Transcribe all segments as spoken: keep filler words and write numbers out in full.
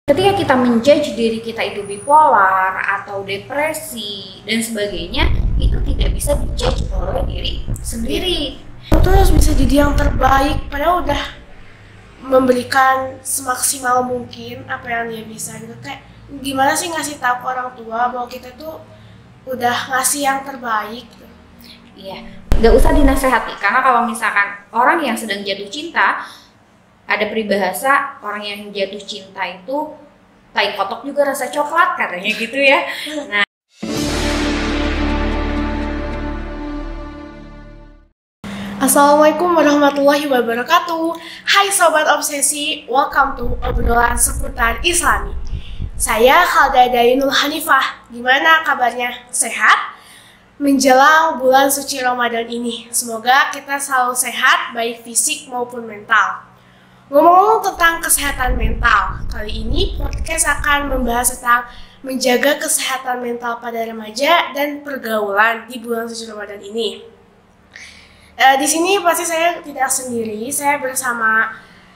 Ketika kita menjudge diri kita itu bipolar atau depresi dan sebagainya, itu tidak bisa dijudge oleh diri sendiri. Itu harus bisa jadi yang terbaik, padahal udah memberikan semaksimal mungkin apa yang dia bisa gitu. Kayak gimana sih ngasih tahu ke orang tua bahwa kita tuh udah ngasih yang terbaik gitu. Iya, nggak usah dinasehati, karena kalau misalkan orang yang sedang jatuh cinta, ada peribahasa orang yang jatuh cinta itu tai kotok juga rasa coklat katanya gitu ya. Nah, Assalamualaikum warahmatullahi wabarakatuh. Hai Sobat Obsesi, welcome to obrolan seputar Islami. Saya Khalda Dainul Hanifah. Gimana kabarnya? Sehat? Menjelang bulan suci Ramadan ini, semoga kita selalu sehat baik fisik maupun mental. Ngomong-ngomong tentang kesehatan mental, kali ini podcast akan membahas tentang menjaga kesehatan mental pada remaja dan pergaulan di bulan suci Ramadan ini. E, di sini pasti saya tidak sendiri, saya bersama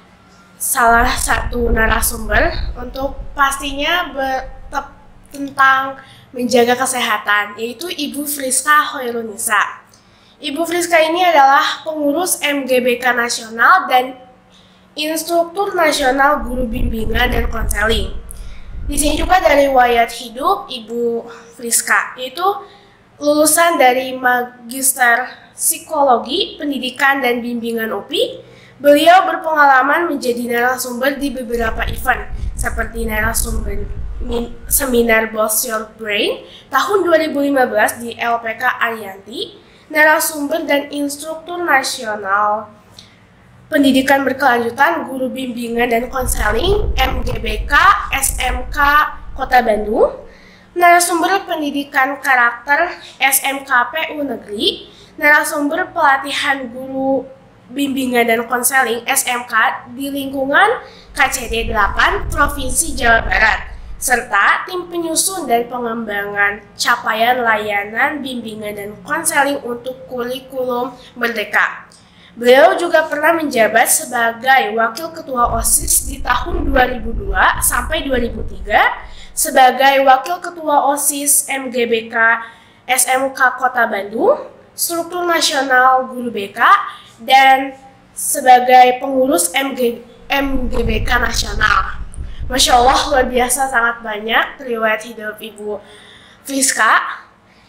salah satu narasumber untuk pastinya ber, tentang menjaga kesehatan, yaitu Ibu Friska Hoirunisa. Ibu Friska ini adalah pengurus M G B K Nasional dan Instruktur Nasional Guru Bimbingan dan Konseling. Di sini juga dari riwayat hidup Ibu Friska, yaitu lulusan dari Magister Psikologi, Pendidikan dan Bimbingan U P I. Beliau berpengalaman menjadi narasumber di beberapa event seperti narasumber seminar Boss Your Brain tahun dua ribu lima belas di L P K Ariyanti, narasumber dan instruktur nasional Pendidikan Berkelanjutan Guru Bimbingan dan Konseling M G B K S M K Kota Bandung, narasumber Pendidikan Karakter S M K P U Negeri, narasumber Pelatihan Guru Bimbingan dan Konseling S M K di lingkungan K C D delapan Provinsi Jawa Barat, serta tim penyusun dan pengembangan capaian layanan bimbingan dan konseling untuk kurikulum Merdeka. Beliau juga pernah menjabat sebagai Wakil Ketua OSIS di tahun dua ribu dua sampai dua ribu tiga, sebagai Wakil Ketua OSIS M G B K S M K Kota Bandung, Struktur Nasional Guru B K, dan sebagai pengurus M G B K Nasional. Masya Allah, luar biasa, sangat banyak riwayat hidup Ibu Friska.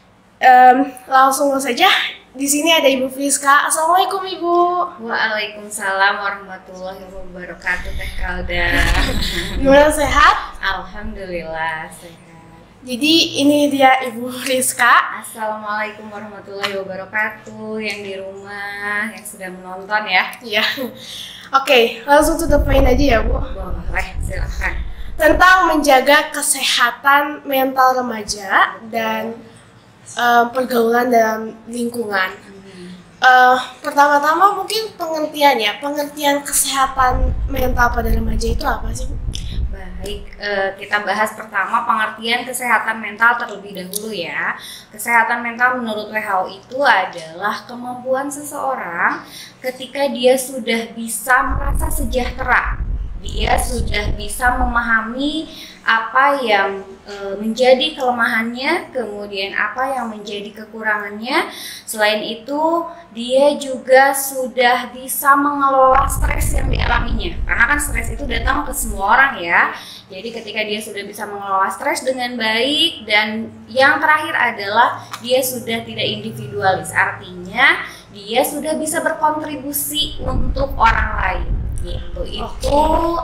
Um, langsung saja. Di sini ada Ibu Friska. Assalamualaikum Ibu. Waalaikumsalam warahmatullahi wabarakatuh. Teh Kalda. Gimana, sehat? Alhamdulillah sehat. Jadi ini dia Ibu Friska. Assalamualaikum warahmatullahi wabarakatuh. Yang di rumah, yang sudah menonton ya. Iya. Oke, langsung to the point aja ya Bu. Boleh, silahkan. Tentang menjaga kesehatan mental remaja dan Uh, pergaulan dalam lingkungan. Hmm. Uh, pertama-tama mungkin pengertian ya, pengertian kesehatan mental pada remaja itu apa sih? Baik, uh, kita bahas pertama pengertian kesehatan mental terlebih dahulu ya. Kesehatan mental menurut W H O itu adalah kemampuan seseorang ketika dia sudah bisa merasa sejahtera, dia sudah bisa memahami apa yang e, menjadi kelemahannya, kemudian apa yang menjadi kekurangannya. Selain itu, dia juga sudah bisa mengelola stres yang dialaminya. Karena kan stres itu datang ke semua orang ya. Jadi ketika dia sudah bisa mengelola stres dengan baik, dan yang terakhir adalah dia sudah tidak individualis. Artinya, dia sudah bisa berkontribusi untuk orang lain. Gitu. Itu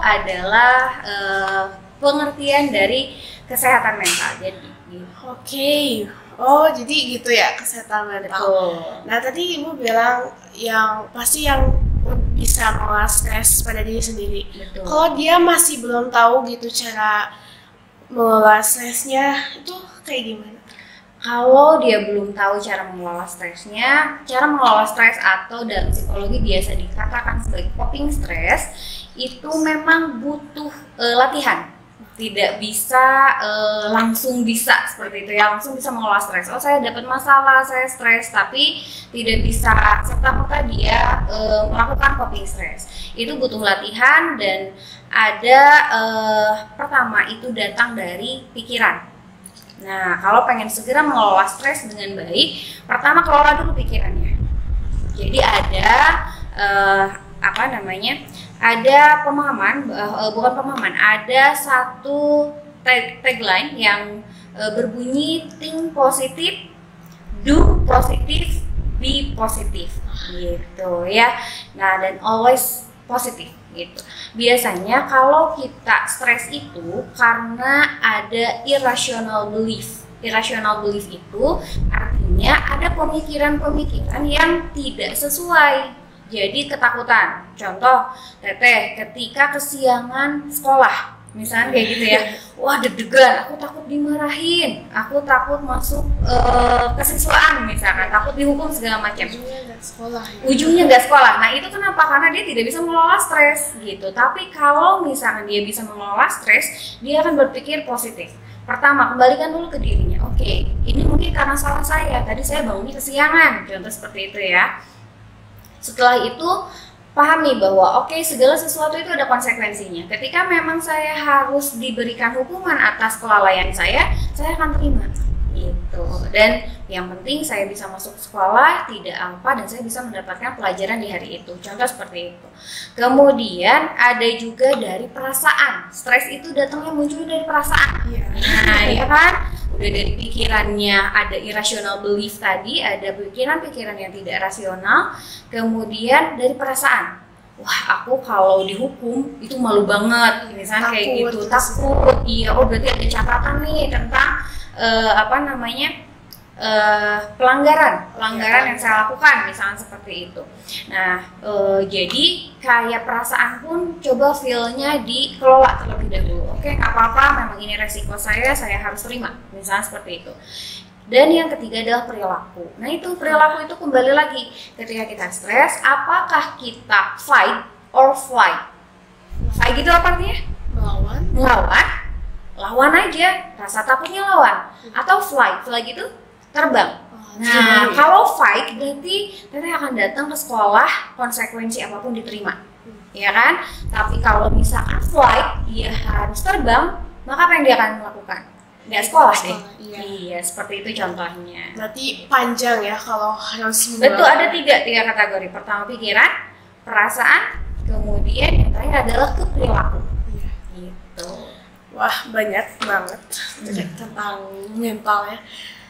adalah e, pengertian dari kesehatan mental. Jadi gitu. Oke. Okay. Oh, jadi gitu ya kesehatan mental. Betul. Nah, tadi Ibu bilang yang pasti yang bisa mengelola stres pada diri sendiri. Betul. Kalau dia masih belum tahu gitu cara mengelola stresnya, itu kayak gimana? Kalau dia belum tahu cara mengelola stresnya, cara mengelola stres atau dalam psikologi biasa dikatakan sebagai coping stress, itu memang butuh e, latihan. tidak bisa uh, langsung bisa seperti itu ya, langsung bisa mengelola stres. Oh saya dapat masalah, saya stres, tapi tidak bisa serta-merta dia uh, melakukan coping stres. Itu butuh latihan dan ada uh, pertama itu datang dari pikiran. Nah kalau pengen segera mengelola stres dengan baik, pertama kelola dulu pikirannya. Jadi ada uh, apa namanya? Ada pemahaman, uh, bukan pemahaman, ada satu tag, tagline yang uh, berbunyi think positive, do positive, be positive, gitu ya. Nah dan always positive gitu. Biasanya kalau kita stres itu karena ada irrational belief. Irrational belief itu artinya ada pemikiran-pemikiran yang tidak sesuai. Jadi ketakutan, contoh Teteh ketika kesiangan sekolah, misalnya kayak gitu ya, wah deg-degan, aku takut dimarahin, aku takut masuk uh, kesiswaan misalkan, takut dihukum segala macam. Ujungnya nggak sekolah. Ya? Ujungnya nggak sekolah. Nah itu kenapa? Karena dia tidak bisa mengelola stres gitu. Tapi kalau misalkan dia bisa mengelola stres, dia akan berpikir positif. Pertama, kembalikan dulu ke dirinya. Oke, okay, ini mungkin karena salah saya. Tadi saya bangunnya kesiangan, contoh seperti itu ya. Setelah itu pahami bahwa oke okay, segala sesuatu itu ada konsekuensinya. Ketika memang saya harus diberikan hukuman atas kelalaian saya, saya akan terima gitu. Dan yang penting saya bisa masuk sekolah tidak apa dan saya bisa mendapatkan pelajaran di hari itu. Contoh seperti itu. Kemudian ada juga dari perasaan. Stres itu datangnya muncul dari perasaan. Iya. Nah, ya kan? Udah dari pikirannya ada irrational belief tadi, ada pikiran-pikiran yang tidak rasional, kemudian dari perasaan. Wah, aku kalau dihukum itu malu banget, misalnya kayak gitu, takut. Iya, oh berarti ada catatan nih tentang uh, apa namanya uh, pelanggaran, pelanggaran yang saya lakukan, misalnya seperti itu. Nah, uh, jadi kayak perasaan pun coba feel-nya dikelola terlebih dahulu. Oke, nggak apa-apa, memang ini resiko saya, saya harus terima, misalnya seperti itu. Dan yang ketiga adalah perilaku. Nah itu perilaku itu kembali lagi, ketika kita stres, apakah kita fight or flight? Fight gitu apa artinya? Melawan. Melawan, lawan aja, rasa takutnya lawan. Atau flight, flight gitu terbang. Nah kalau fight berarti Teteh akan datang ke sekolah, konsekuensi apapun diterima. Ya kan? Tapi kalau misalkan flight, dia harus terbang, maka apa yang dia akan lakukan? Nggak sekolah deh. Iya. Iya, seperti itu contohnya. Berarti panjang ya kalau harus Betul, ada tiga, tiga kategori. Pertama pikiran, perasaan, kemudian yang terakhir adalah keperilaku. Iya. Gitu. Wah, banyak banget tentang mental ya.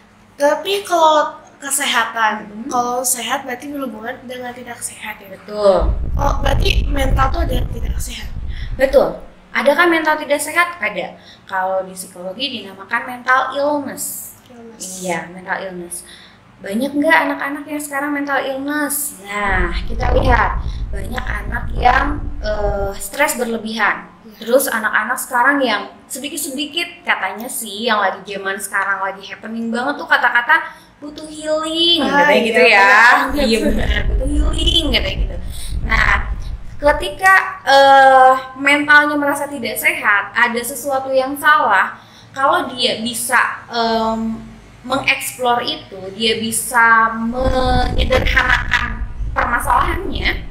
Tapi kalau kesehatan, Hmm. kalau sehat berarti berhubungan dengan tidak sehat ya. Betul. Oh, berarti mental tuh ada yang tidak sehat. Betul. Adakah mental tidak sehat? Ada. Kalau di psikologi dinamakan mental illness. Illness. Iya, mental illness. Banyak nggak anak-anak yang sekarang mental illness? Nah, kita lihat banyak anak yang uh, stres berlebihan. Terus anak-anak sekarang yang sedikit-sedikit katanya sih yang lagi zaman sekarang lagi happening banget tuh kata-kata butuh healing, ah, katanya iya, gitu ya. bener. Iya benar, butuh healing katanya gitu. Nah, ketika uh, mentalnya merasa tidak sehat, ada sesuatu yang salah, kalau dia bisa um, mengeksplor itu, dia bisa menyederhanakan permasalahannya,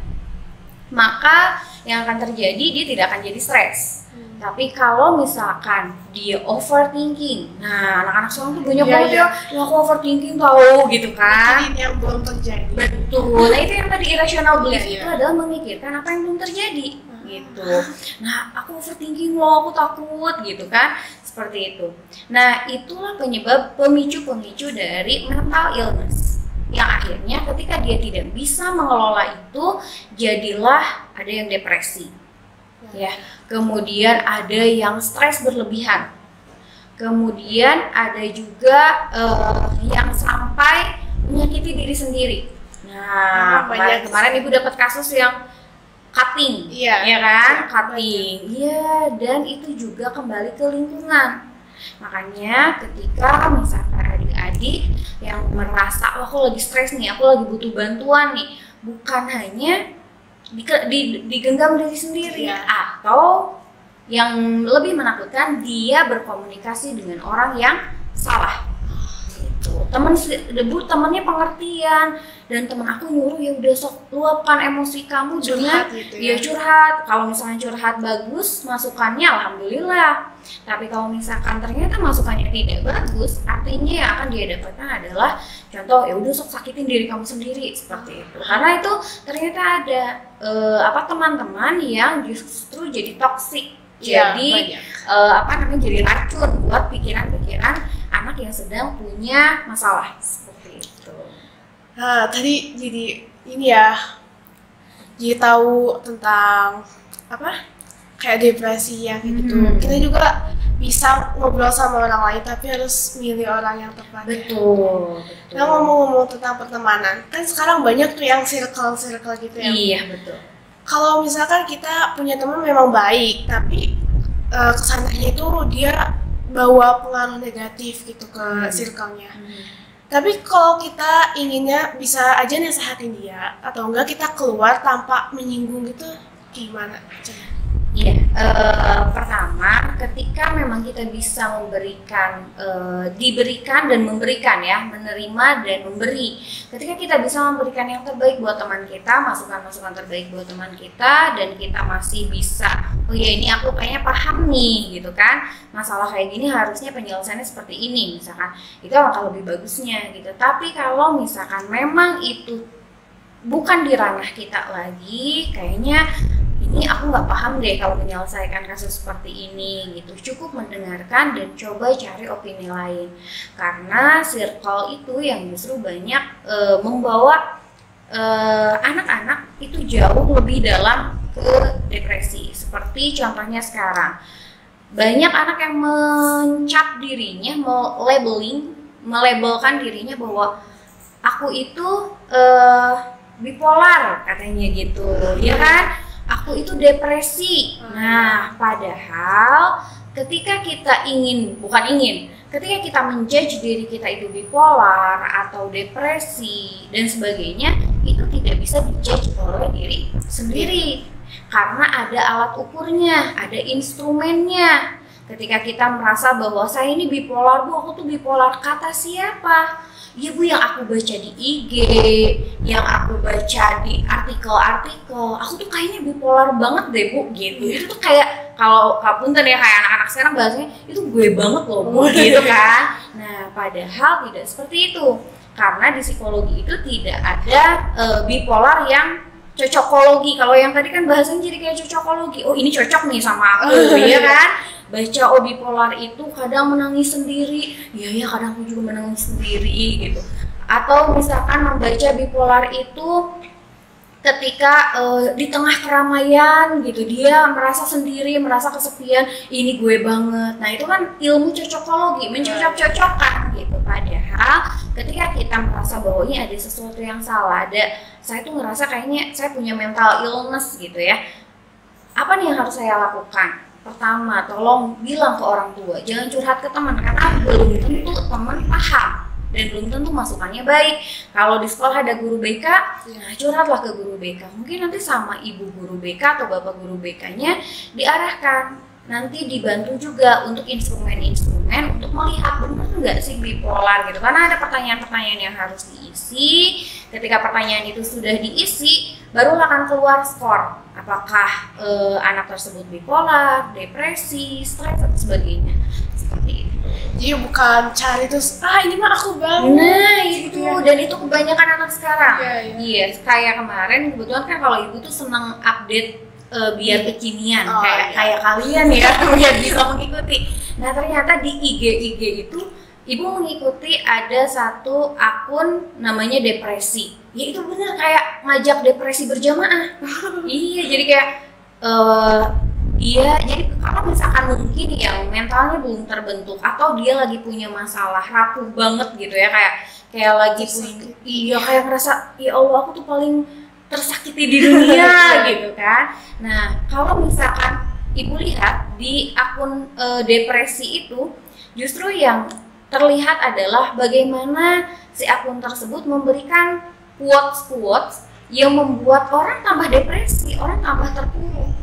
maka yang akan terjadi dia tidak akan jadi stres. Hmm. Tapi kalau misalkan dia overthinking, nah anak-anak sekarang tuh banyak ya, banget ya, ya aku overthinking tau gitu kan. Ini yang belum terjadi. Betul. Nah itu yang tadi irrational belief ya, itu ya. adalah memikirkan apa yang belum terjadi, hmm. gitu. Nah aku overthinking loh, aku takut gitu kan, seperti itu. Nah itulah penyebab pemicu-pemicu dari mental illness. Yang akhirnya ketika dia tidak bisa mengelola itu, jadilah ada yang depresi, ya. Kemudian ada yang stres berlebihan. Kemudian ada juga uh, yang sampai menyakiti diri sendiri. Nah, kemarin, kemarin ibu dapat kasus yang cutting, iya, ya kan? Cutting, iya. Dan itu juga kembali ke lingkungan. Makanya ketika misalkan adik-adik yang merasa, oh, aku lagi stres nih, aku lagi butuh bantuan nih, bukan hanya di, di, digenggam diri sendiri, ya. Atau yang lebih menakutkan dia berkomunikasi dengan orang yang salah. Gitu. Temen debut temennya pengertian dan temen aku nyuruh ya udah sok luapkan emosi kamu dengan gitu ya. ya curhat. Kalau misalnya curhat bagus masukannya alhamdulillah. Tapi kalau misalkan ternyata masukannya tidak bagus, artinya yang akan dia dapatkan adalah contoh ya udah sok sakitin diri kamu sendiri seperti itu. Karena itu ternyata ada uh, apa teman-teman yang justru jadi toksik. Ya, jadi uh, apa namanya jadi racun buat pikiran-pikiran anak yang sedang punya masalah seperti itu. Nah, tadi jadi ini ya, jadi tahu tentang apa kayak depresi yang kayak gitu. Hmm. Kita juga bisa ngobrol sama orang lain, tapi harus milih orang yang tepat. Betul. betul. Nah, ngomong-ngomong tentang pertemanan, kan sekarang banyak tuh yang circle-circle gitu ya. Iya betul. Kalau misalkan kita punya teman memang baik, tapi uh, kesananya itu dia bawa pengaruh negatif gitu ke hmm. circle-nya. Hmm. Tapi kalau kita inginnya bisa aja nasehatin dia, atau enggak kita keluar tanpa menyinggung gitu, gimana? Iya, uh, pertama ketika memang kita bisa memberikan, uh, diberikan dan memberikan ya, menerima dan memberi. Ketika kita bisa memberikan yang terbaik buat teman kita, masukan-masukan terbaik buat teman kita, dan kita masih bisa, oh ya ini aku kayaknya paham nih gitu kan, masalah kayak gini harusnya penyelesaiannya seperti ini misalkan, itu akan lebih bagusnya gitu. Tapi kalau misalkan memang itu bukan di ranah kita lagi, kayaknya ini aku nggak paham deh kalau menyelesaikan kasus seperti ini gitu. Cukup mendengarkan dan coba cari opini lain, karena circle itu yang justru banyak e, membawa anak-anak e, itu jauh lebih dalam ke depresi. Seperti contohnya sekarang banyak anak yang mencap dirinya, melabeling, melabelkan dirinya bahwa aku itu e, bipolar katanya gitu, ya kan? Aku itu depresi. Nah, padahal ketika kita ingin, bukan ingin, ketika kita menjudge diri kita itu bipolar atau depresi dan sebagainya, itu tidak bisa dijudge oleh diri sendiri. Karena ada alat ukurnya, ada instrumennya. Ketika kita merasa bahwa saya ini bipolar, Bu, aku tuh bipolar, kata siapa? Ya Bu, yang aku baca di I G, yang aku baca di artikel-artikel, aku tuh kayaknya bipolar banget deh Bu, gitu. Itu tuh kayak, kalau kapunten ya, kayak anak-anak sekarang bahasanya, itu gue banget loh Bu, gitu kan. Nah, padahal tidak seperti itu. Karena di psikologi itu tidak ada e, bipolar yang cocokologi. Kalau yang tadi kan bahasanya jadi kayak cocokologi, oh ini cocok nih sama aku, ya kan. Baca oh bipolar itu kadang menangis sendiri, ya ya kadang aku juga menangis sendiri gitu. Atau misalkan membaca bipolar itu ketika uh, di tengah keramaian gitu, dia merasa sendiri, merasa kesepian, ini gue banget. Nah itu kan ilmu cocokologi, mencocok-cocokkan gitu. Padahal ketika kita merasa bahwa ini ada sesuatu yang salah, ada saya tuh ngerasa kayaknya saya punya mental illness gitu ya, apa nih yang harus saya lakukan? Pertama, tolong bilang ke orang tua, jangan curhat ke teman, karena belum tentu teman paham dan belum tentu masukannya baik. Kalau di sekolah ada guru B K, ya curhatlah ke guru B K. Mungkin nanti sama ibu guru B K atau bapak guru B K-nya diarahkan. Nanti dibantu juga untuk instrumen-instrumen untuk melihat benar nggak sih bipolar gitu. Karena ada pertanyaan-pertanyaan yang harus diisi. Ketika pertanyaan itu sudah diisi, baru akan keluar skor. Apakah e, anak tersebut bipolar, depresi, stres, dan sebagainya. Seperti itu. Jadi bukan cari terus, ah ini mah aku banget. Nah itu, ya. Dan itu kebanyakan anak sekarang. Iya, iya. Yes, kayak kemarin kebetulan kan kalau ibu tuh senang update uh, biar kekinian, oh, kayak iya. kayak kalian ya, biar bisa mengikuti. Nah ternyata di I G I G itu ibu mengikuti ada satu akun namanya depresi. Ya itu bener kayak ngajak depresi berjamaah. Iya, jadi kayak uh, dia jadi kalau misalkan mungkin yang mentalnya belum terbentuk atau dia lagi punya masalah rapuh banget gitu ya, kayak kayak lagi punya, iya kayak ngerasa ya Allah aku tuh paling tersakiti di dunia gitu kan. Nah kalau misalkan ibu lihat di akun e, depresi itu justru yang terlihat adalah bagaimana si akun tersebut memberikan quotes-quotes yang membuat orang tambah depresi, orang tambah terpuruk gitu.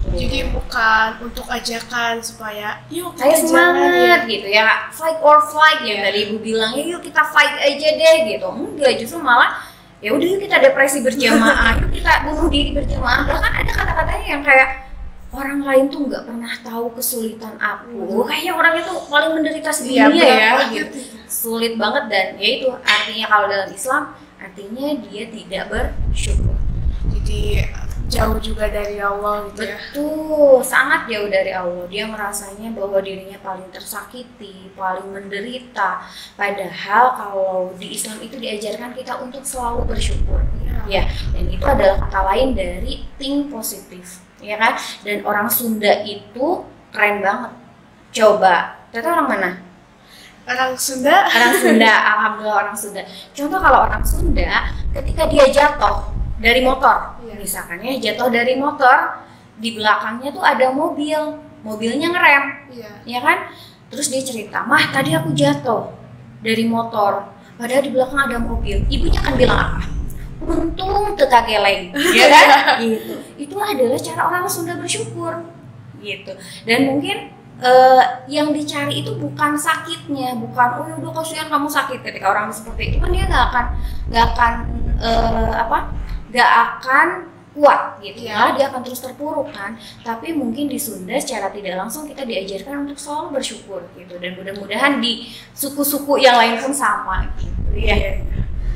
Jadi bukan untuk ajakan supaya yuk Kayak kita semangat jangan, gitu ya, fight or flight yang tadi ibu bilang, ya yuk kita fight aja deh gitu. Enggak, justru malah ya udah yuk kita depresi berjamaah, yuk kita bunuh diri berjamaah. Bahkan ada kata-katanya yang kayak orang lain tuh nggak pernah tahu kesulitan aku, kayaknya orang itu paling menderita sedunia Iya, ya benar. gitu. Sulit banget, dan ya itu artinya kalau dalam Islam artinya dia tidak bersyukur. jadi jauh juga dari Allah gitu ya. Betul, sangat jauh dari Allah. Dia merasanya bahwa dirinya paling tersakiti, paling menderita. Padahal kalau di Islam itu diajarkan kita untuk selalu bersyukur. Ya, dan itu adalah kata lain dari think positif, ya kan? Dan orang Sunda itu keren banget. Coba, ternyata orang mana? Orang Sunda. Orang Sunda, alhamdulillah orang Sunda. Contoh kalau orang Sunda, ketika dia jatuh dari motor, Iya. misalkan ya jatuh dari motor, di belakangnya tuh ada mobil, mobilnya ngerem, Iya. ya kan? Terus dia cerita, mah tadi aku jatuh dari motor, padahal di belakang ada mobil. Ibunya kan bilang apa? Untung teka geleng, ya kan? Gitu. Itulah adalah cara orang Sunda bersyukur, gitu. Dan mungkin Uh, yang dicari itu bukan sakitnya, bukan oh ya udah kasihan kamu sakit. Ketika orang seperti itu kan dia nggak akan nggak akan uh, apa nggak akan kuat gitu ya, dia akan terus terpuruk kan. Tapi mungkin di Sunda secara tidak langsung kita diajarkan untuk selalu bersyukur gitu, dan mudah-mudahan di suku-suku yang lain pun sama gitu ya.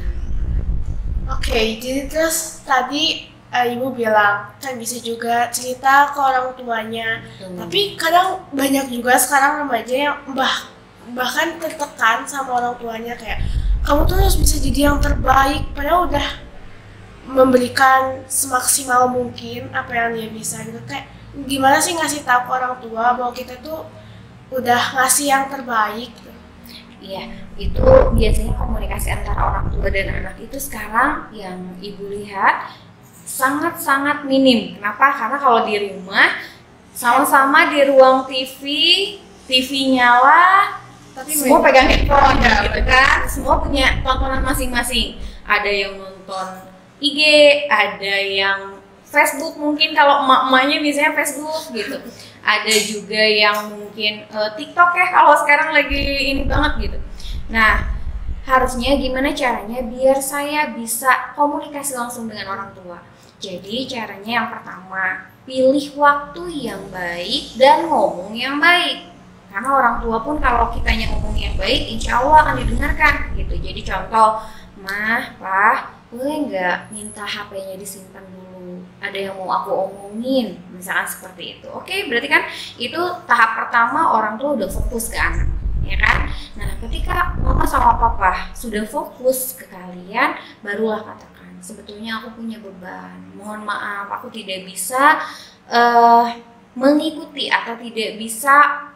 Oke, jadi terus tadi uh, ibu bilang kan bisa juga cerita ke orang tuanya. Hmm. Tapi kadang banyak juga sekarang remaja yang bah bahkan tertekan sama orang tuanya kayak kamu tuh harus bisa jadi yang terbaik, padahal udah memberikan semaksimal mungkin apa yang dia bisa gitu. Kayak gimana sih ngasih tahu ke orang tua bahwa kita tuh udah ngasih yang terbaik gitu. Iya, itu biasanya komunikasi antara orang tua dan anak itu sekarang yang ibu lihat sangat-sangat minim. Kenapa? Karena kalau di rumah sama-sama di ruang T V, T V nyala, tapi semua pegang handphone gitu kan. Semua punya tontonan masing-masing. Ada yang nonton I G, ada yang Facebook, mungkin kalau emak-emaknya biasanya Facebook gitu. Ada juga yang mungkin uh, TikTok ya kalau sekarang lagi ini banget gitu. Nah, harusnya gimana caranya biar saya bisa komunikasi langsung dengan orang tua. Jadi caranya yang pertama, pilih waktu yang baik dan ngomong yang baik. Karena orang tua pun kalau kitanya ngomong yang baik, insya Allah akan didengarkan gitu. Jadi contoh, mah, pah, boleh nggak minta H P-nya disimpan dulu? Ada yang mau aku omongin, misalkan seperti itu. Oke, berarti kan itu tahap pertama orang tua udah fokus ke anak, ya kan? Nah, ketika mama sama papa sudah fokus ke kalian, barulah katakan, sebetulnya aku punya beban, mohon maaf, aku tidak bisa uh, mengikuti atau tidak bisa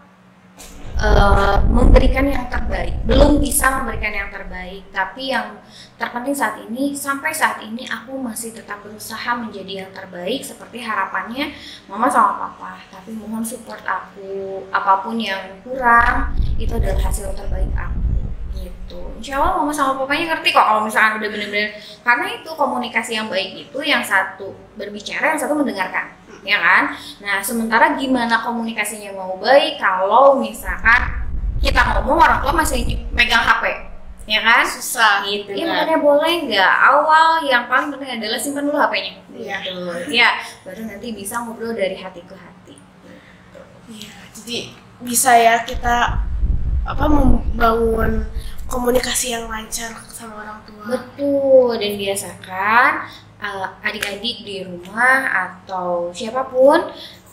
Uh, memberikan yang terbaik, belum bisa memberikan yang terbaik, tapi yang terpenting saat ini, sampai saat ini aku masih tetap berusaha menjadi yang terbaik seperti harapannya mama sama papa, tapi mohon support aku, apapun yang kurang itu adalah hasil terbaik aku gitu. Insya Allah mama sama papanya ngerti kok kalau misalkan udah bener-bener, karena itu komunikasi yang baik itu yang satu berbicara, yang satu mendengarkan, ya kan? Nah, sementara gimana komunikasinya mau baik kalau misalkan kita ngomong orang tua masih megang H P, ya kan? Susah gitu. gitu Ya, kan. makanya boleh nggak awal yang paling penting adalah simpan dulu H P-nya. Iya. Gitu. Ya, baru nanti bisa ngobrol dari hati ke hati. Iya, jadi bisa ya kita apa membangun komunikasi yang lancar sama orang tua. Betul, dan biasakan uh, adik-adik di rumah atau siapapun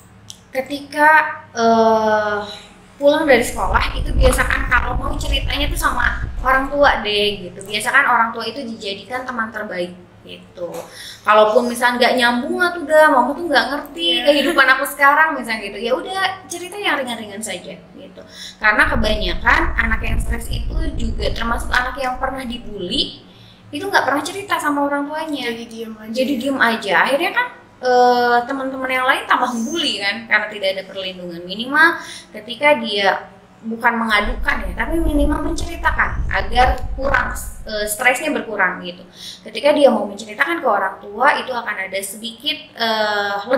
ketika uh, pulang dari sekolah itu biasakan kalau mau ceritanya tuh sama orang tua deh gitu. Biasakan orang tua itu dijadikan teman terbaik gitu. Kalaupun misalnya nggak nyambung atau udah mama tuh nggak ngerti kehidupan aku sekarang misalnya gitu, ya udah cerita yang ringan-ringan saja gitu. Karena kebanyakan anak yang stres itu juga termasuk anak yang pernah dibully, itu nggak pernah cerita sama orang tuanya. Jadi diem aja. Jadi diem aja. Akhirnya kan uh, teman-teman yang lain tambah membuli kan, karena tidak ada perlindungan. Minimal ketika dia bukan mengadukan ya, tapi minimal menceritakan agar kurang uh, stresnya berkurang gitu. Ketika dia mau menceritakan ke orang tua, itu akan ada sedikit uh, lega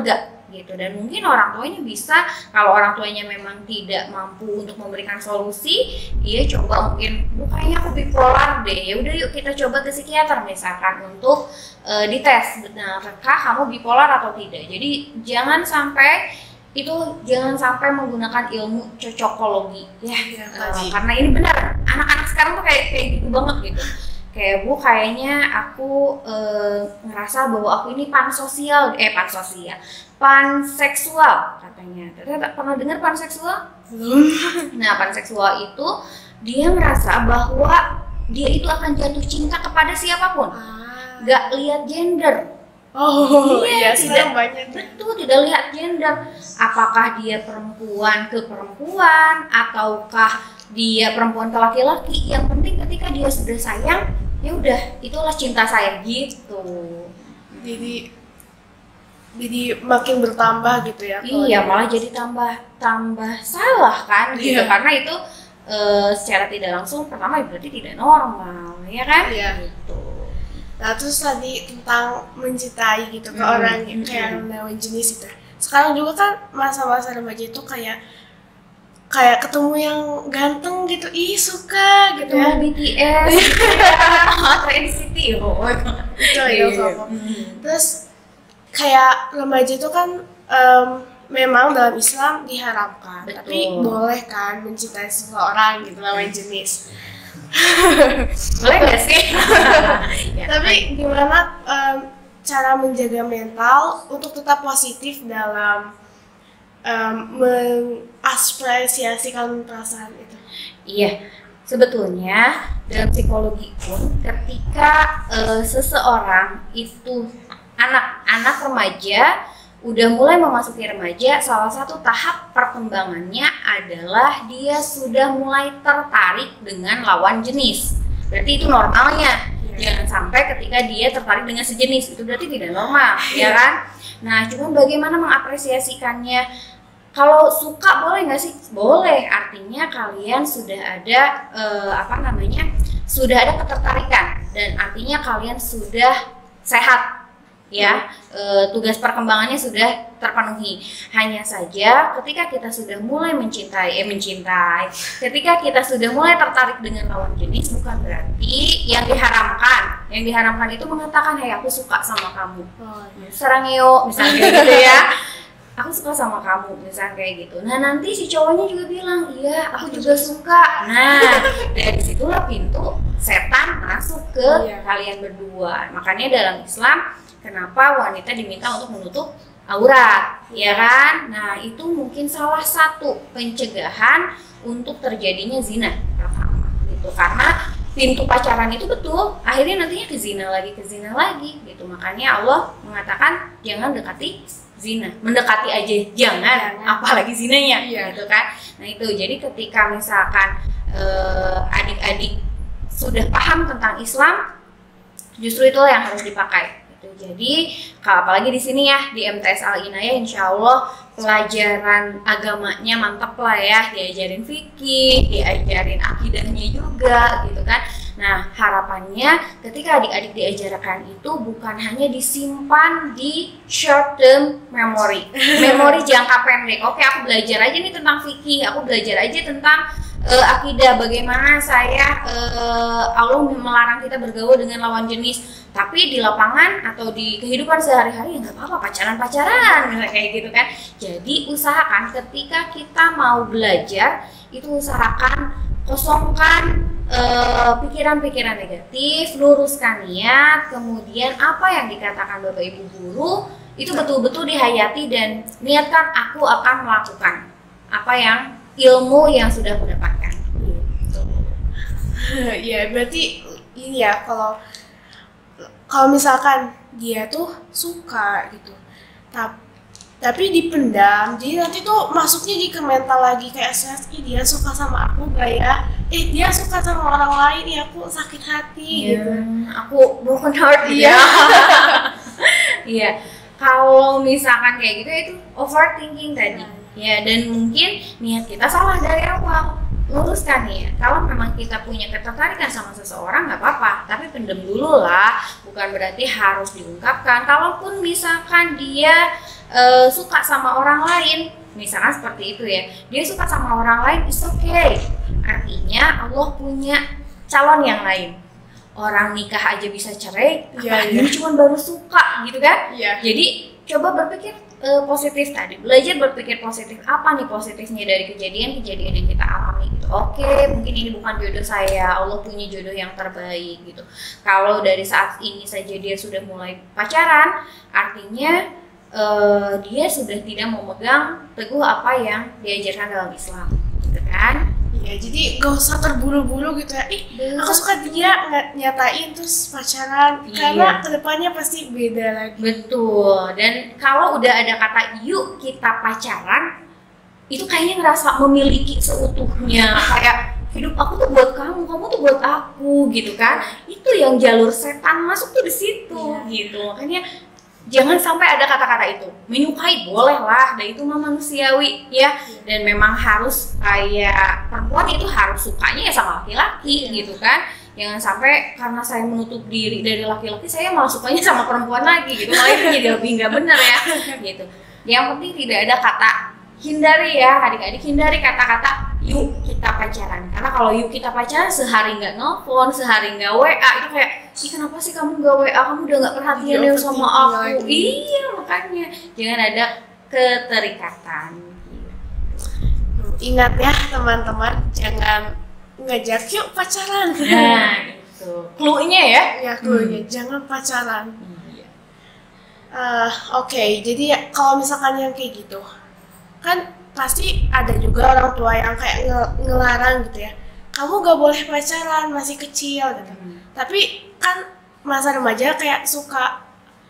gitu. Dan mungkin orang tuanya bisa, kalau orang tuanya memang tidak mampu untuk memberikan solusi, dia coba mungkin, bu kayaknya aku bipolar deh, ya udah yuk kita coba ke psikiater misalkan untuk uh, dites, benarkah kamu bipolar atau tidak. Jadi jangan sampai itu jangan sampai menggunakan ilmu cocokologi ya, ya uh, karena ini benar anak-anak sekarang tuh kayak kayak gitu banget gitu, kayak bu kayaknya aku uh, ngerasa bahwa aku ini pansosial eh pansosial panseksual katanya. Ternyata pernah dengar panseksual? Nah, panseksual itu dia ngerasa bahwa dia itu akan jatuh cinta kepada siapapun, nggak lihat gender. Oh iya, tidak banyak. Betul, tidak lihat gender. Apakah dia perempuan ke perempuan ataukah dia perempuan ke laki-laki. Yang penting ketika dia sudah sayang, ya udah itulah cinta saya gitu. Jadi jadi makin bertambah gitu ya. Iya, malah jadi tambah tambah salah kan gitu. Iya. Karena itu e, secara tidak langsung pertama berarti tidak normal, ya kan? Iya. Gitu. Nah terus tadi tentang mencintai gitu ke Hmm, orang hmm, kayak hmm. lawan jenis itu. Sekarang juga kan masa-masa remaja itu kayak kayak ketemu yang ganteng gitu, ih suka gitu Ketemu ya. B T S gitu ya, atau N C T oh. Itu ya Iya. Koko. Hmm. Terus kayak remaja itu kan em, memang dalam Islam diharamkan, Betul. tapi boleh kan mencintai seseorang gitu lawan jenis. Boleh nggak sih? Ya, Tapi gimana em, cara menjaga mental untuk tetap positif dalam em, mengapresiasikan perasaan itu? iya, sebetulnya dalam psikologi pun ketika eh, seseorang itu anak-anak remaja udah mulai memasuki remaja, salah satu tahap perkembangannya adalah dia sudah mulai tertarik dengan lawan jenis. Berarti itu normalnya. Jangan sampai ketika dia tertarik dengan sejenis, itu berarti tidak normal, ya kan? Nah, cuman bagaimana mengapresiasikannya? Kalau suka boleh nggak sih? Boleh. Artinya kalian sudah ada eh, apa namanya? Sudah ada ketertarikan dan artinya kalian sudah sehat. Ya, e, tugas perkembangannya sudah terpenuhi. Hanya saja ketika kita sudah mulai mencintai, eh mencintai, ketika kita sudah mulai tertarik dengan lawan jenis, bukan berarti yang diharamkan. Yang diharamkan itu mengatakan, hey aku suka sama kamu, Oh, serang yuk, misalnya gitu ya. Aku suka sama kamu, misalnya kayak gitu. Nah nanti si cowoknya juga bilang, iya aku juga suka. Nah dari situlah pintu setan masuk ke Iya. kalian berdua. Makanya dalam Islam, kenapa wanita diminta untuk menutup aurat, ya kan? Nah itu mungkin salah satu pencegahan untuk terjadinya zina pertama, gitu. Karena pintu pacaran itu betul, akhirnya nantinya ke zina lagi, ke zina lagi, gitu. Makanya Allah mengatakan jangan dekati zina, mendekati aja jangan, Jangan. apalagi zinanya, Iya. gitu kan? Nah itu, jadi ketika misalkan eh, adik-adik sudah paham tentang Islam, justru itu yang harus dipakai. Jadi, kalau apalagi di sini ya di M T S Al Inayah, insya Allah pelajaran agamanya mantap lah ya, diajarin fikih, diajarin akidahnya juga, gitu kan. Nah, harapannya ketika adik-adik diajarkan itu bukan hanya disimpan di short term memory, memori jangka pendek. Oke, aku belajar aja nih tentang fikih, aku belajar aja tentang uh, akidah, bagaimana saya uh, Allah melarang kita bergaul dengan lawan jenis. Tapi di lapangan atau di kehidupan sehari-hari ya nggak apa-apa, pacaran-pacaran misalnya kayak gitu kan. Jadi usahakan ketika kita mau belajar itu usahakan kosongkan eh, pikiran-pikiran negatif, luruskan niat, kemudian apa yang dikatakan Bapak Ibu guru itu betul-betul dihayati dan niatkan aku akan melakukan apa yang ilmu yang sudah aku dapatkan. Gitu. ya berarti ini ya, kalau kalau misalkan dia tuh suka gitu, tapi tapi dipendam, jadi nanti tuh masuknya di ke mental lagi kayak stres, ih dia suka sama aku gak ya, eh dia suka sama orang lain ya, aku sakit hati gitu. Aku broken heart gitu Iya. ya. Iya. Kalau misalkan kayak gitu itu overthinking tadi. Ya, dan mungkin niat kita salah dari awal. luruskan nih ya, kalau memang kita punya ketertarikan sama seseorang nggak apa-apa, tapi pendem dulu lah, bukan berarti harus diungkapkan. Kalaupun misalkan dia e, suka sama orang lain, misalkan seperti itu ya, dia suka sama orang lain, it's okay. Artinya Allah punya calon yang lain. Orang nikah aja bisa cerai, ya, ini ya. cuma baru suka gitu kan? Ya. Jadi coba berpikir uh, positif tadi, belajar berpikir positif. Apa nih positifnya dari kejadian-kejadian yang kita alami gitu. Oke, mungkin ini bukan jodoh saya, Allah punya jodoh yang terbaik gitu. Kalau dari saat ini saja dia sudah mulai pacaran, artinya uh, dia sudah tidak memegang teguh apa yang diajarkan dalam Islam, gitu kan? Ya, jadi gak usah terburu-buru gitu ya. Ih, aku suka dia, nggak nyatain terus pacaran. Iya. Karena kedepannya pasti beda lagi. Betul. Dan kalau udah ada kata yuk kita pacaran, itu kayaknya ngerasa memiliki seutuhnya. Kayak hidup aku tuh buat kamu, kamu tuh buat aku, gitu kan? Itu yang jalur setan masuk tuh di situ, Iya. gitu. Makanya jangan sampai ada kata-kata itu. Menyukai boleh lah, dan itu mah manusiawi ya. Dan memang harus kayak perempuan itu harus sukanya ya sama laki-laki gitu kan. Jangan sampai karena saya menutup diri dari laki-laki, saya malah sukanya sama perempuan lagi gitu. Malah itu jadi lebih nggak benar ya gitu. Yang penting tidak ada kata, hindari ya adik-adik, hindari kata-kata yuk kita pacaran. Karena kalau yuk kita pacaran sehari nggak nelfon, sehari nggak W A, itu kayak ih kenapa sih kamu nggak W A, kamu udah nggak perhatian ya sama aku lagi. Iya makanya jangan ada keterikatan. Ingat ya teman-teman, jangan ngajak yuk pacaran. Nah itu clue-nya ya. Ya clue-nya, hmm. jangan pacaran. Iya. Uh, Oke, okay. Jadi ya, kalau misalkan yang kayak gitu, kan pasti ada juga orang tua yang kayak nge- ngelarang gitu ya. Kamu gak boleh pacaran, masih kecil gitu. Hmm. Tapi kan masa remaja kayak suka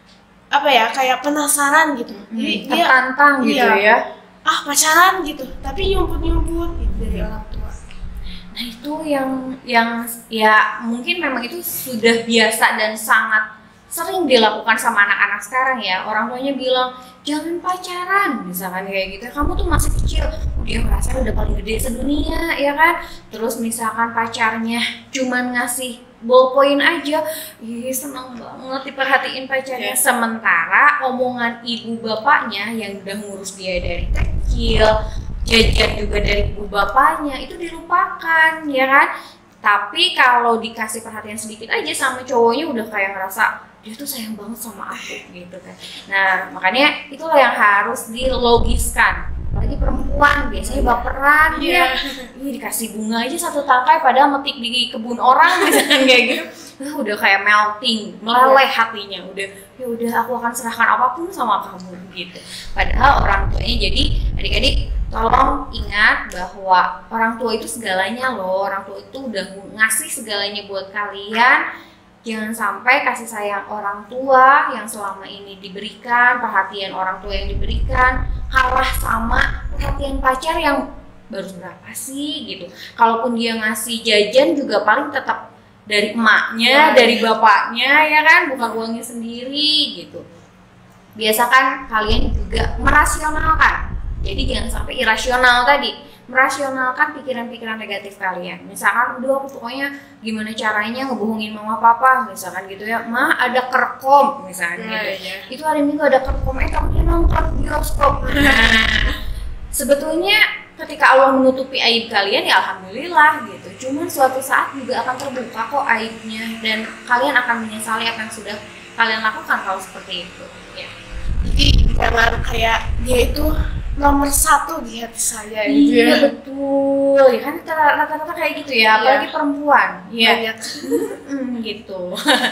apa ya, kayak penasaran gitu. Hmm. Jadi tertantang dia, gitu iya, ya. Ah pacaran gitu, tapi nyumput-nyumput gitu dari orang tua. Nah itu yang yang ya mungkin memang itu sudah biasa dan sangat sering dilakukan sama anak-anak sekarang ya. Orang tuanya bilang jangan pacaran, misalkan kayak gitu. Kamu tuh masih kecil, dia merasa udah paling gede sedunia, ya kan? Terus misalkan pacarnya cuman ngasih ballpoint aja, ih seneng banget diperhatiin pacarnya. Yeah. Sementara omongan ibu bapaknya yang udah ngurus dia dari kecil, jajan juga dari ibu bapaknya, itu dilupakan, ya kan? Tapi kalau dikasih perhatian sedikit aja sama cowoknya udah kayak ngerasa dia tuh sayang banget sama aku gitu kan. Nah makanya itulah yang harus dilogiskan. Apalagi perempuan biasanya baperan yeah. ya. Ih, dikasih bunga aja satu tangkai padahal metik di kebun orang misalkan kayak gitu. Uh, udah kayak melting, meleleh yeah. hatinya. Udah ya udah aku akan serahkan apapun sama kamu gitu. Padahal orang tuanya, jadi adik-adik tolong ingat bahwa orang tua itu segalanya loh. Orang tua itu udah ngasih segalanya buat kalian. Jangan sampai kasih sayang orang tua yang selama ini diberikan, perhatian orang tua yang diberikan kalah sama perhatian pacar yang baru berapa sih gitu. Kalaupun dia ngasih jajan juga paling tetap dari emaknya, dari bapaknya ya kan, bukan uangnya sendiri gitu. Biasakan kalian juga merasionalkan. Jadi jangan sampai irasional tadi. Merasionalkan pikiran-pikiran negatif kalian. Misalkan, udah aku pokoknya gimana caranya ngebohongin mama papa, misalkan gitu ya. Ma ada kerkom, misalkan nah, gitu. Ya. Itu hari Minggu ada kerkom, eh kamu nonton bioskop. Nah, sebetulnya ketika Allah menutupi aib kalian ya alhamdulillah gitu. Cuman suatu saat juga akan terbuka kok aibnya dan kalian akan menyesali apa yang sudah kalian lakukan kalau seperti itu. Ya. Jadi jangan kayak dia itu nomor satu di hati saya gitu iya, ya. Betul, ya kan rata-rata kayak gitu ya, apalagi iya. perempuan. Iya. Banyak. Hmm, gitu.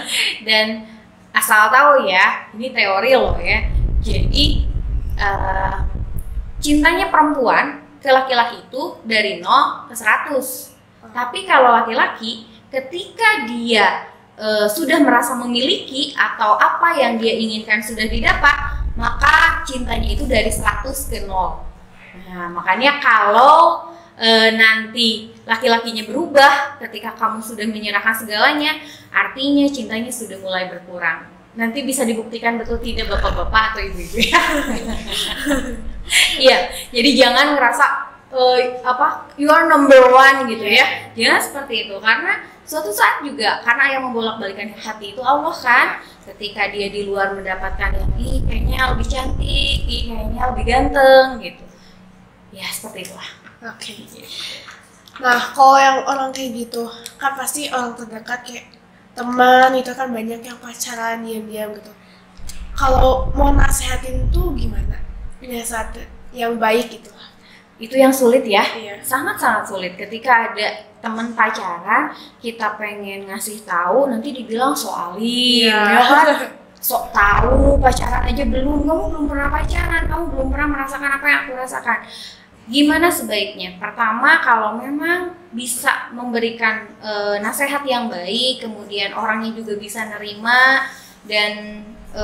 Dan asal tahu ya, ini teori loh ya. Jadi uh, cintanya perempuan ke laki-laki itu dari nol ke seratus. Tapi kalau laki-laki ketika dia uh, sudah merasa memiliki atau apa yang dia inginkan sudah didapat, maka cintanya itu dari seratus ke nol. Nah, makanya kalau e, nanti laki-lakinya berubah ketika kamu sudah menyerahkan segalanya, artinya cintanya sudah mulai berkurang. Nanti bisa dibuktikan betul tidak bapak-bapak atau ibu-ibu ya. Iya, jadi jangan ngerasa uh, apa you are number one gitu ya. Jangan seperti itu, karena suatu saat juga karena yang membolak-balikan hati itu Allah kan. Ketika dia di luar mendapatkan yang ih kayaknya lebih cantik, ih kayaknya lebih ganteng gitu. Ya seperti itulah. Oke. Okay. Nah, kalau yang orang kayak gitu, kan pasti orang terdekat kayak teman itu kan banyak yang pacaran diam-diam gitu. Kalau mau nasehatin tuh gimana? Nasihat yang baik gitu. Itu yang sulit ya, iya. sangat-sangat sulit ketika ada teman pacaran, kita pengen ngasih tahu nanti dibilang soalin, iya. ya kan? Sok tahu, pacaran aja belum, kamu belum pernah pacaran, kamu belum pernah merasakan apa yang aku rasakan. Gimana sebaiknya? Pertama, kalau memang bisa memberikan e, nasihat yang baik, kemudian orangnya juga bisa nerima dan e,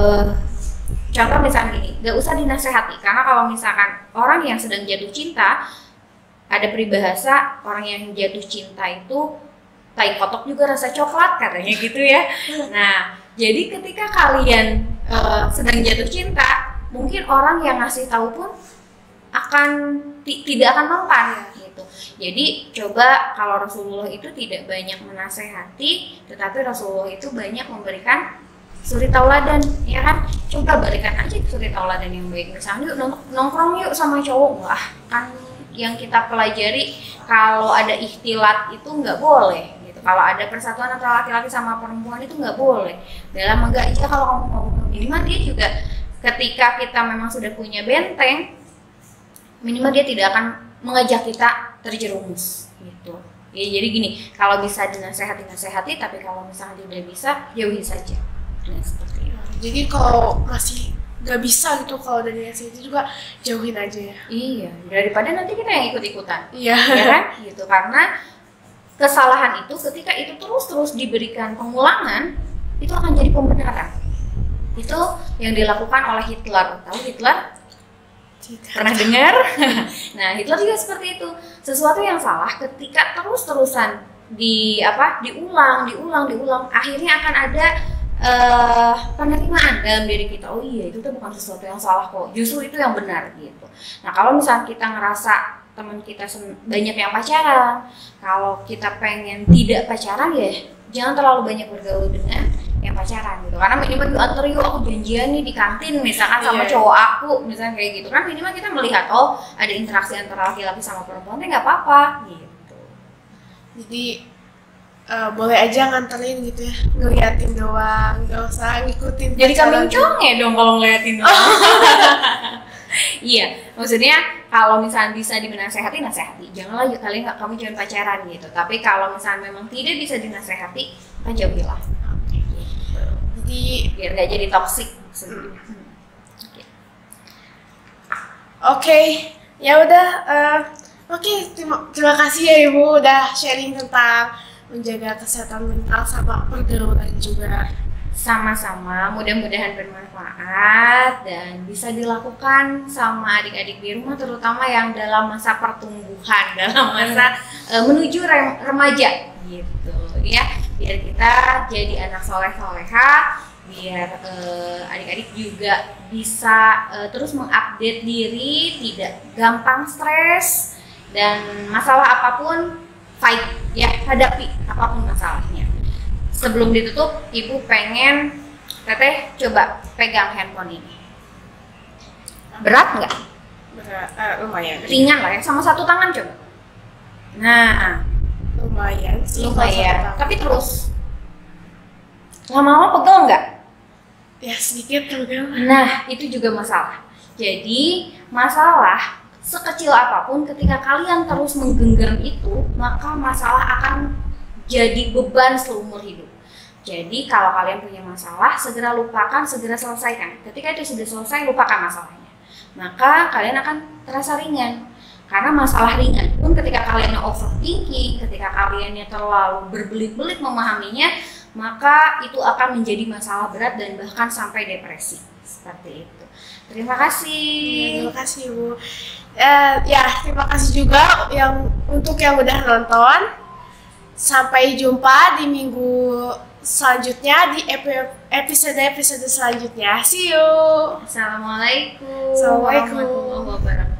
contoh misalnya gini, gak usah dinasehati, karena kalau misalkan orang yang sedang jatuh cinta, ada peribahasa orang yang jatuh cinta itu tai kotok juga rasa coklat katanya gitu ya. Nah, jadi ketika kalian uh, sedang jatuh cinta, mungkin orang yang ngasih tahu pun akan tidak akan mempan gitu. Jadi coba kalau Rasulullah itu tidak banyak menasehati, tetapi Rasulullah itu banyak memberikan suri tauladan, ya kan? Coba berikan aja suri tauladan yang baik. Misalnya yuk nongkrong yuk sama cowok, wah kan yang kita pelajari kalau ada ikhtilat itu nggak boleh gitu. Kalau ada persatuan antara laki-laki sama perempuan itu nggak boleh. Dalam enggak aja kalau kamu ngomong minimal dia juga ketika kita memang sudah punya benteng, minimal dia tidak akan mengajak kita terjerumus gitu. Ya, jadi gini, kalau bisa dinasehati nasehati, tapi kalau misalnya tidak bisa jauhi saja. Nah, seperti itu. Jadi kalau masih nggak bisa gitu, kalau dari nasihat itu juga jauhin aja ya. Iya, daripada nanti kita yang ikut-ikutan. Iya. Ya kan? Gitu, karena kesalahan itu ketika itu terus-terus diberikan pengulangan, itu akan jadi pembenaran. Itu yang dilakukan oleh Hitler. Tahu Hitler? Tidak. Pernah dengar? Nah, Hitler juga seperti itu. Sesuatu yang salah ketika terus-terusan di apa? diulang, diulang, diulang, akhirnya akan ada Uh, penerimaan dalam diri kita. Oh iya, itu tuh bukan sesuatu yang salah kok, justru itu yang benar gitu. Nah, kalau misalnya kita ngerasa teman kita banyak yang pacaran, kalau kita pengen tidak pacaran ya jangan terlalu banyak bergaul dengan yang pacaran gitu. Karena minimal yuk antar yuk, aku janjian nih di kantin misalkan sama yeah. cowok aku misalnya kayak gitu kan, minimal kita melihat oh ada interaksi antara laki-laki sama perempuan, nggak apa-apa gitu. Jadi Uh, boleh aja nganterin gitu ya, ngeliatin doang, nggak usah ngikutin. Jadi kambing conge dong kalau ngeliatin doang. Iya, maksudnya kalau misalnya bisa dinasehati, nasehati. Janganlah kalian nggak, kamu jangan pacaran gitu. Tapi kalau misalnya memang tidak bisa dinasehati, kan jauhilah. Gitu. Jadi biar nggak jadi toksik. Hmm. Oke, okay. Ya udah. Uh, Oke, okay. terima, terima kasih ya Ibu udah sharing tentang menjaga kesehatan mental sama pergaulan juga. Sama-sama, mudah-mudahan bermanfaat dan bisa dilakukan sama adik-adik di rumah, terutama yang dalam masa pertumbuhan, dalam masa uh, menuju rem- remaja gitu ya, biar kita jadi anak soleh-soleha, biar uh, adik-adik juga bisa uh, terus mengupdate diri, tidak gampang stres, dan masalah apapun fight ya, hadapi apapun masalahnya. Sebelum ditutup, Ibu pengen Teteh coba pegang handphone ini. Berat nggak? Berat, uh, lumayan. Ringan lah ya, sama satu tangan coba. Nah, lumayan sih. Lumayan. Tapi terus lama-lama pegel nggak? Ya sedikit pegel. Nah, itu juga masalah. Jadi masalah sekecil apapun, ketika kalian terus menggenggam itu, maka masalah akan jadi beban seumur hidup. Jadi kalau kalian punya masalah, segera lupakan, segera selesaikan. Ketika itu sudah selesai, lupakan masalahnya. Maka kalian akan terasa ringan. Karena masalah ringan pun ketika kalian overthinking, ketika kalian terlalu berbelit-belit memahaminya, maka itu akan menjadi masalah berat dan bahkan sampai depresi. Seperti itu. Terima kasih. Ya, terima kasih Bu. Uh, ya terima kasih juga yang untuk yang udah nonton. Sampai jumpa di minggu selanjutnya, di episode-episode selanjutnya. See you. Assalamualaikum Assalamualaikum warahmatullahi wabarakatuh.